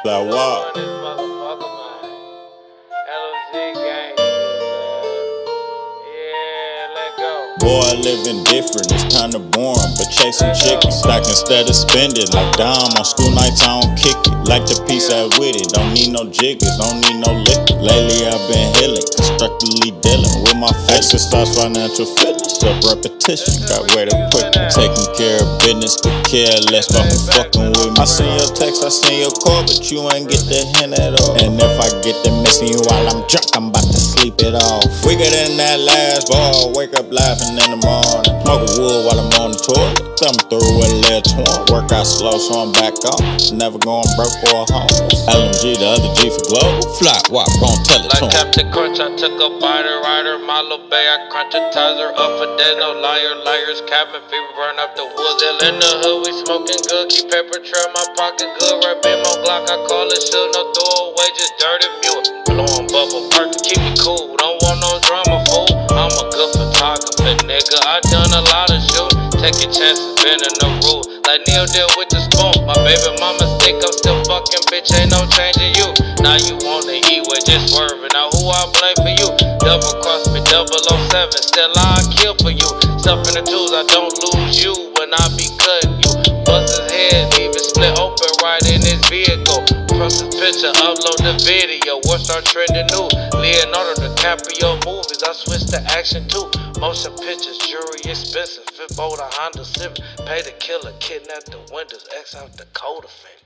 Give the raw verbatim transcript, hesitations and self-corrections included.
Flatt walk. Boy, living different, it's kinda boring, but chasing chickens. Stack instead of spending, like dime on school nights, I don't kick it. Like the piece I with it, don't need no jiggers, don't need no liquor. Lately I've been healing, constructively dealing with my feelings. Exercise, financial fitness, up repetition, got where to put it. Taking care of business, to care less about who fucking with me. I seen your text, I seen your call, but you ain't get the hint at all. And if I get to missing you while I'm drunk, I'm about to sleep it off. Weaker than that last ball, wake up laughing in the morning. Smoking wood while I'm on the toilet. Thumb through with a little torn. Work out slow, so I'm back on. Never going broke or homeless. L M G, the other G for global. Flatt, walk, gon' tell it to him. Like Captain Crunch, I took a biter, rider, my little bay, I crunch a tizer. Up for dead, no liar, liars, cabin fever, burn up the woods. In the hood, we smoking good, keep paper trail, my pocket good. Right beam on Glock, I call it shoot, no throwaway, just dirty mule. Blowing bubble, perk to keep me cool, don't want no drama, fool. I'm a good photographer, nigga, I done a lot of shooting. Taking chances, bending the rule. Like Neil did with the spoon. My baby mama think I'm still fucking, bitch, ain't no changing you. Now you wanna eat with just swerving. Now who I blame for you? Double cross me, double oh seven. Still I kill for you. Stuff in the tools, I don't lose you when I be cutting you. Bust his head, leave it split open right in his vehicle. Post his picture, upload the video. What start trending new? Leonardo DiCaprio movies, I switch to action too. Motion pictures, jewelry expensive. Fit bold a Honda Civic. Pay the killer, kidnap the windows. X out the code offense.